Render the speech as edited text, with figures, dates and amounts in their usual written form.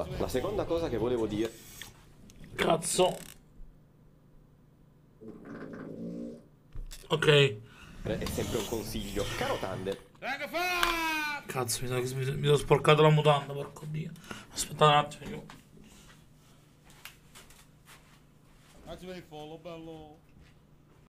la seconda cosa che volevo dire... Cazzo. Ok. è sempre un consiglio. Caro Tandem, Cazzo, mi sono sporcato la mutanda, porco dio. Aspetta un attimo. Un attimo di follow, bello.